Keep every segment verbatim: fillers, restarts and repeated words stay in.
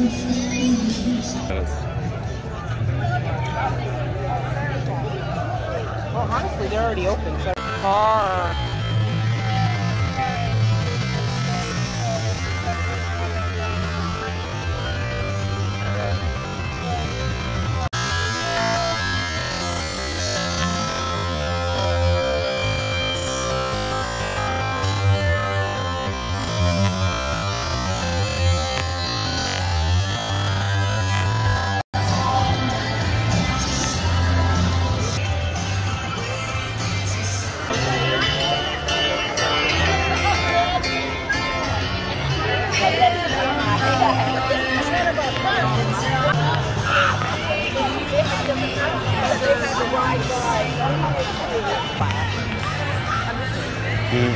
Well, honestly, they're already open. So car. Mm.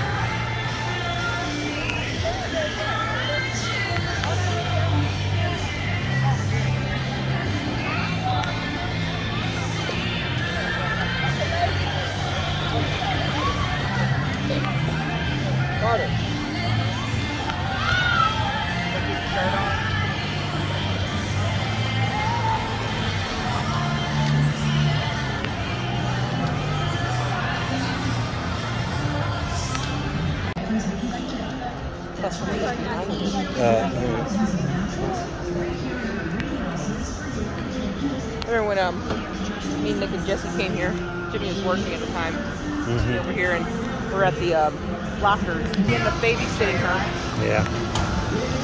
Got it. That's from Uh, Remember when um, me, Nick, and Jesse came here? Jimmy was working at the time. mm-hmm. Over here, and we're at the um, lockers. We ended up babysitting her. Yeah.